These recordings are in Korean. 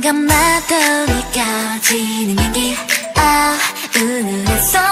순간마다 느껴지는 향기 은은했어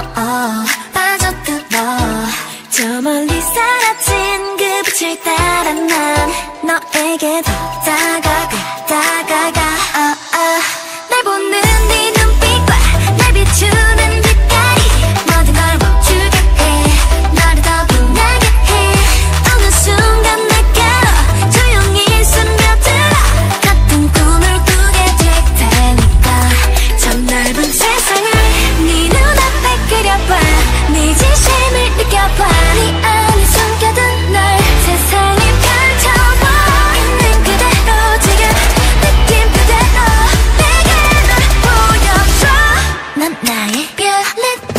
빠져들어 저 멀리 사라진 그 빛을 따라 난 너에게 더 다가가 날 보는 네 눈빛과 날 비추는 빛깔이 모든 걸 멈추게 해 너를 더 빛나게 해 어느 순간 내게로 조용히 스며들어 같은 꿈을 꾸게 될 테니까 저 넓은 세상을 네 눈앞에 그려봐 네 진심을 느껴봐 네 안에 숨겨둔 널 세상에 펼쳐봐 있는 그대로 지금 느낌 그대로 내게 널 보여줘 넌 나의 별빛